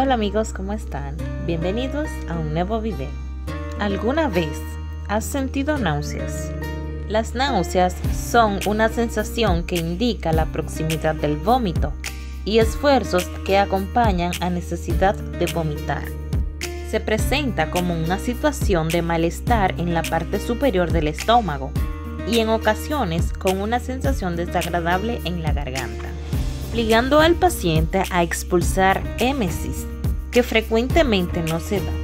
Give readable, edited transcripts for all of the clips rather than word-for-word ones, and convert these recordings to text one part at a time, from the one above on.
Hola amigos, ¿cómo están? Bienvenidos a un nuevo video. ¿Alguna vez has sentido náuseas? Las náuseas son una sensación que indica la proximidad del vómito y esfuerzos que acompañan a necesidad de vomitar. Se presenta como una situación de malestar en la parte superior del estómago y en ocasiones con una sensación desagradable en la garganta, obligando al paciente a expulsar émesis, que frecuentemente no se da.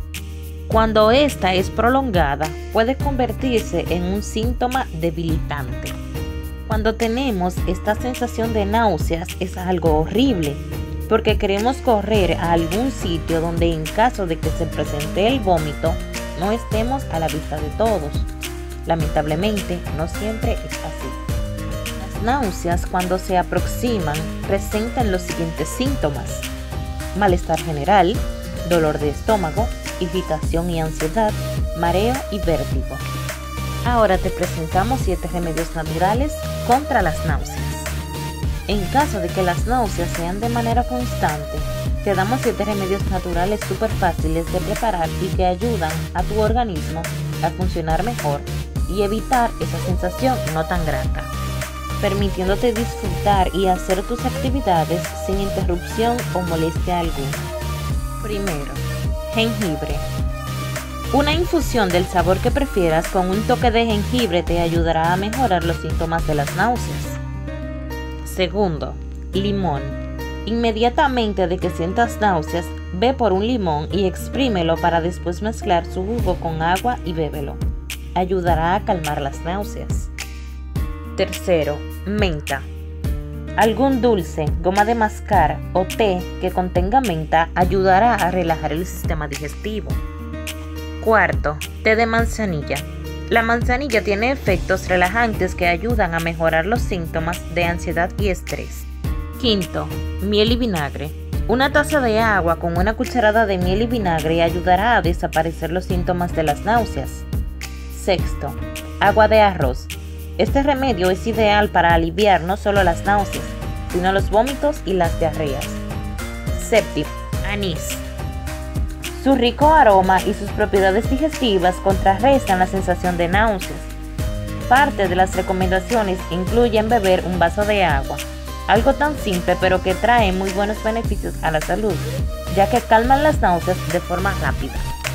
Cuando esta es prolongada, puede convertirse en un síntoma debilitante. Cuando tenemos esta sensación de náuseas es algo horrible, porque queremos correr a algún sitio donde en caso de que se presente el vómito, no estemos a la vista de todos. Lamentablemente, no siempre es así. Las náuseas, cuando se aproximan, presentan los siguientes síntomas: malestar general, dolor de estómago, irritación y ansiedad, mareo y vértigo. Ahora te presentamos 7 remedios naturales contra las náuseas. En caso de que las náuseas sean de manera constante, te damos 7 remedios naturales súper fáciles de preparar y que ayudan a tu organismo a funcionar mejor y evitar esa sensación no tan grata, permitiéndote disfrutar y hacer tus actividades sin interrupción o molestia alguna. Primero, jengibre. Una infusión del sabor que prefieras con un toque de jengibre te ayudará a mejorar los síntomas de las náuseas. Segundo, limón. Inmediatamente de que sientas náuseas, ve por un limón y exprímelo para después mezclar su jugo con agua y bébelo. Ayudará a calmar las náuseas. Tercero, menta. Algún dulce, goma de mascar o té que contenga menta ayudará a relajar el sistema digestivo. Cuarto, té de manzanilla. La manzanilla tiene efectos relajantes que ayudan a mejorar los síntomas de ansiedad y estrés. Quinto, miel y vinagre. Una taza de agua con una cucharada de miel y vinagre ayudará a desaparecer los síntomas de las náuseas. Sexto, agua de arroz. Este remedio es ideal para aliviar no solo las náuseas, sino los vómitos y las diarreas. Séptimo, anís. Su rico aroma y sus propiedades digestivas contrarrestan la sensación de náuseas. Parte de las recomendaciones incluyen beber un vaso de agua, algo tan simple pero que trae muy buenos beneficios a la salud, ya que calman las náuseas de forma rápida.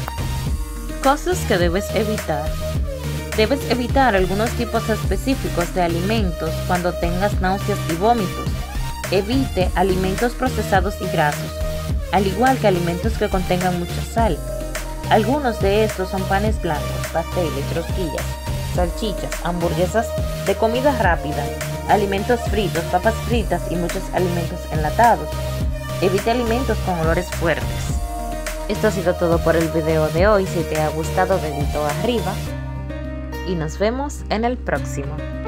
Cosas que debes evitar. Debes evitar algunos tipos específicos de alimentos cuando tengas náuseas y vómitos. Evite alimentos procesados y grasos, al igual que alimentos que contengan mucha sal. Algunos de estos son panes blancos, pasteles, rosquillas, salchichas, hamburguesas de comida rápida, alimentos fritos, papas fritas y muchos alimentos enlatados. Evite alimentos con olores fuertes. Esto ha sido todo por el video de hoy. Si te ha gustado, dedito arriba y nos vemos en el próximo.